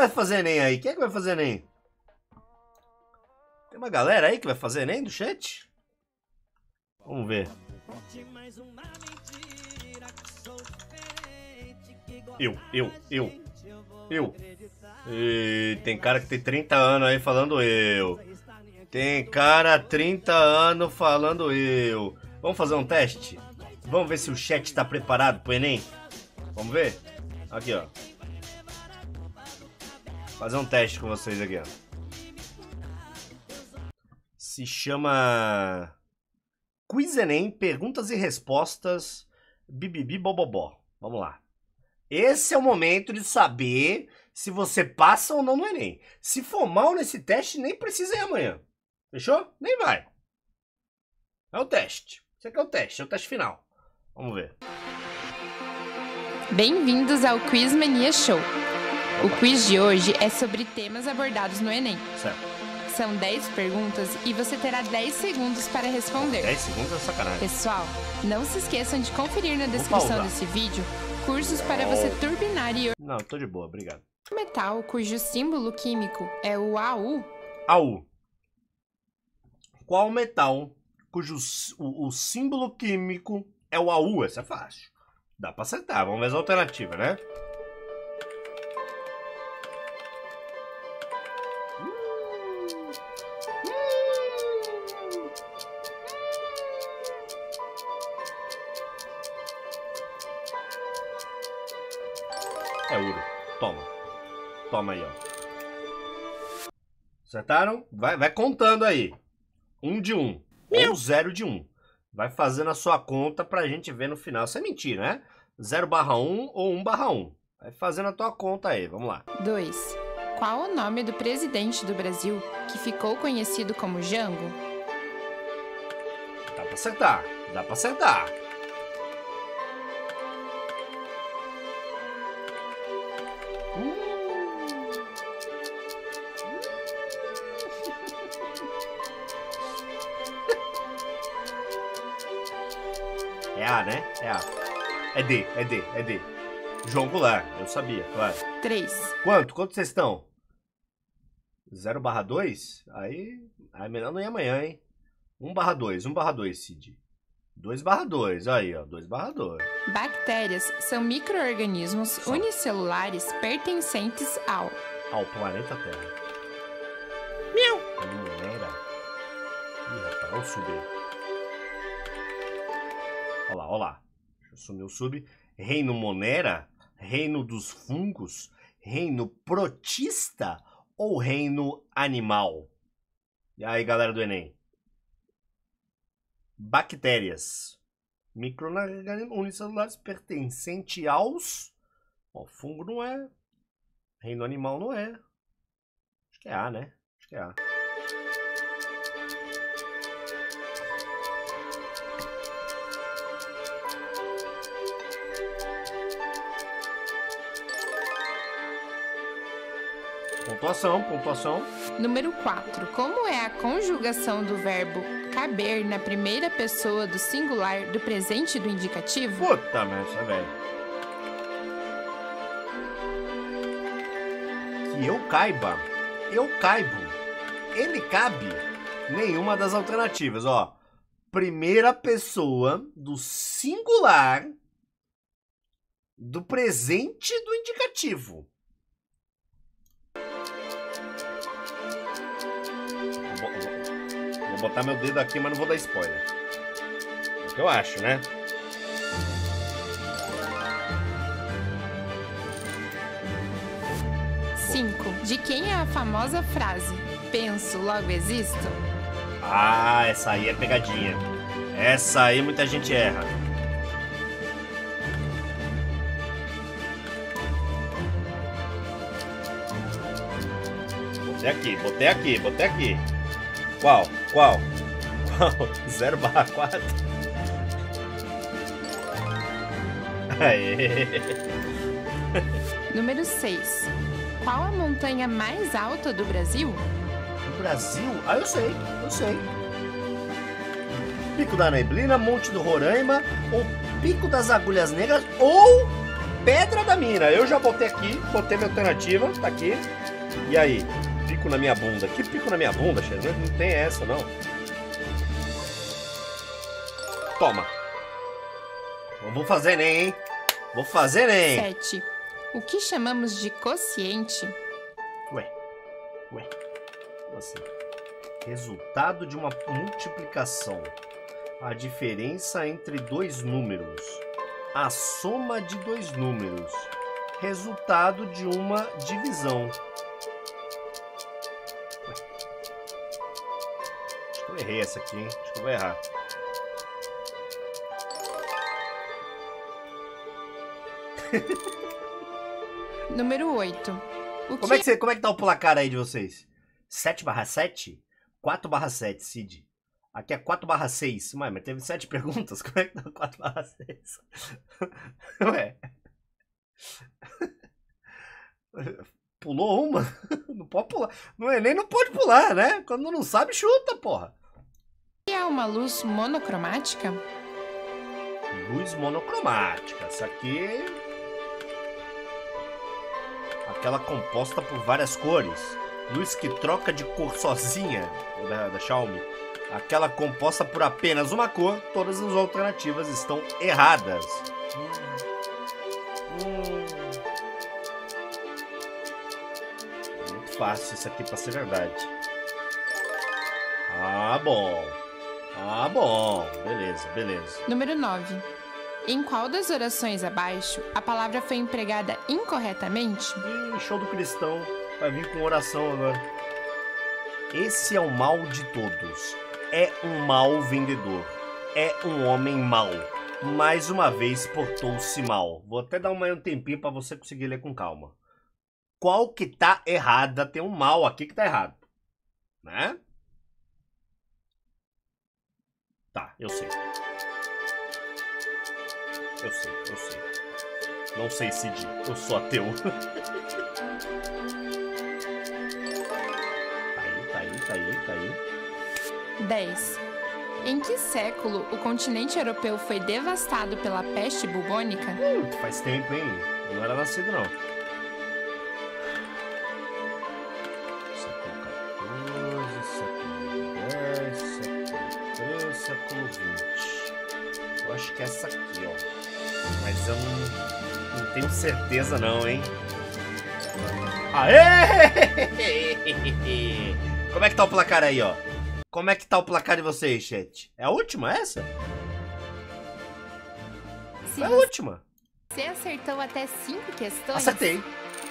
vai fazer Enem aí? Quem é que vai fazer Enem? Tem uma galera aí que vai fazer Enem do chat? Vamos ver. Eu. E tem cara que tem 30 anos aí falando eu. Tem cara 30 anos falando eu. Vamos fazer um teste? Vamos ver se o chat tá preparado pro Enem? Vamos ver? Aqui, ó. Fazer um teste com vocês aqui, ó. Se chama Quiz Enem, perguntas e respostas, bibibi bobobó. Vamos lá. Esse é o momento de saber se você passa ou não no Enem. Se for mal nesse teste, nem precisa ir amanhã. Fechou? Nem vai. É o teste. Esse aqui é o teste final. Vamos ver. Bem-vindos ao Quiz Mania Show. O quiz de hoje é sobre temas abordados no Enem. Certo. São 10 perguntas e você terá 10 segundos para responder. 10 segundos é sacanagem. Pessoal, não se esqueçam de conferir na descrição desse vídeo cursos para você turbinar e... Não, tô de boa, obrigado. Metal cujo símbolo químico é o AU. AU. Qual metal cujo o símbolo químico é o AU? Essa é fácil. Dá pra acertar. Vamos ver as alternativas, né? É ouro. Toma. Toma aí, ó. Acertaram? Vai contando aí. 1 de 1. Ou 0 de 1. Vai fazendo a sua conta pra gente ver no final. Isso é mentira, né? 0/1 ou 1/1. Vai fazendo a tua conta aí. Vamos lá. 2. Qual o nome do presidente do Brasil que ficou conhecido como Jango? Dá pra acertar. Dá pra acertar. É A, né? É A. É D. João Goulart, eu sabia, claro. 3. Quanto vocês estão? 0/2? Aí melhor não ir amanhã, hein? 1/2, Cid. 2/2, aí, ó, 2/2. Bactérias são micro-organismos unicelulares pertencentes ao planeta Terra. Mineira. Ih, rapaz, olha o sub aí. Olha lá. Deixa eu sumir o sub. Reino Monera, reino dos fungos, reino protista ou reino animal? E aí, galera do Enem? Bactérias. Micro-organismos unicelulares pertencentes aos... Ó, fungo não é. Reino animal não é. Acho que é A, né? Acho que é A. Pontuação. Número 4. Como é a conjugação do verbo caber na primeira pessoa do singular do presente do indicativo? Puta merda, velho. Que eu caiba. Eu caibo. Ele cabe. Nenhuma das alternativas, ó. Primeira pessoa do singular do presente do indicativo. Vou botar meu dedo aqui, mas não vou dar spoiler. É o que eu acho, né? De quem é a famosa frase penso, logo existo? Ah, essa aí é pegadinha. Essa aí muita gente erra. Botei aqui. Qual? 0/4. Aê. Número 6. Qual a montanha mais alta do Brasil? Do Brasil? Ah, eu sei. Pico da Neblina, Monte do Roraima, ou Pico das Agulhas Negras, ou pedra da mina. Eu já botei aqui, botei minha alternativa, tá aqui. E aí? Pico na minha bunda. Que pico na minha bunda, chefe? Não tem essa, não. Toma. Vou fazer nem, hein? Vou fazer nem. 7. O que chamamos de quociente? Ué. Como assim? Resultado de uma multiplicação. A diferença entre dois números. A soma de dois números. Resultado de uma divisão. Ué. Acho que eu errei essa aqui, hein? Acho que eu vou errar. Número 8. Como é que tá o placar aí de vocês? 7/7? 4/7, Cid. Aqui é 4/6. Mas teve 7 perguntas. Como é que tá o 4/6? Ué. Pulou uma? Não pode pular. No Enem não pode pular, né? Quando não sabe, chuta, porra. O que é uma luz monocromática? Luz monocromática. Essa aqui... Aquela composta por várias cores. Luz que troca de cor sozinha. Da Xiaomi. Aquela composta por apenas uma cor. Todas as alternativas estão erradas. Muito fácil isso aqui pra ser verdade. Ah, bom. Beleza. Número 9. Em qual das orações abaixo a palavra foi empregada incorretamente? Show do cristão. Vai vir com oração agora. Esse é o mal de todos. É um mau vendedor. É um homem mau. Mais uma vez portou-se mal. Vou até dar um tempinho para você conseguir ler com calma. Qual que tá errada? Tem um mal aqui que tá errado. Né? Tá, eu sei. Não sei, Cid. Eu sou ateu. Tá aí. 10. Em que século o continente europeu foi devastado pela peste bubônica? Faz tempo, hein? Eu não era nascido, não. Século XIV, século X, século XIII, século XX. Eu acho que é essa aqui, ó. Mas eu não tenho certeza não, hein? Aê! Como é que tá o placar aí, ó? Como é que tá o placar de vocês, chat? É a última essa? Sim. É a última. Você acertou até 5 questões? Acertei.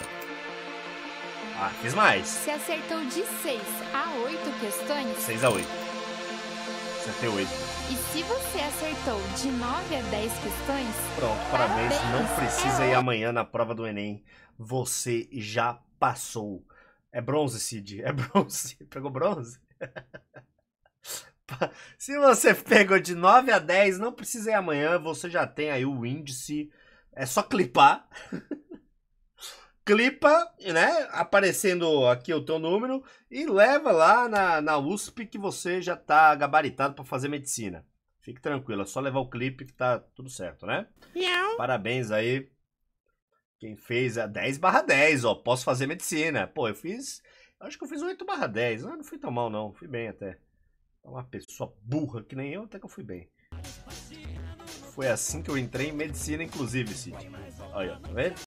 Ah, fiz mais. Você acertou de 6 a 8 questões? 6/8. Acertei 8. E se você acertou de 9 a 10 questões... Pronto, parabéns. Não precisa ir amanhã na prova do Enem. Você já passou. É bronze, Cid. É bronze. Pegou bronze? Se você pegou de 9 a 10, não precisa ir amanhã. Você já tem aí o índice. É só clipar. Clipa, né? Aparecendo aqui o teu número. E leva lá na USP que você já tá gabaritado para fazer medicina. Fique tranquilo. É só levar o clipe que tá tudo certo, né? Parabéns aí. Quem fez a 10/10, ó. Posso fazer medicina. Pô, eu fiz... Acho que eu fiz 8/10. Não fui tão mal, não. Fui bem até. Uma pessoa burra que nem eu, até que eu fui bem. Foi assim que eu entrei em medicina, inclusive, Cid. Olha, tá vendo?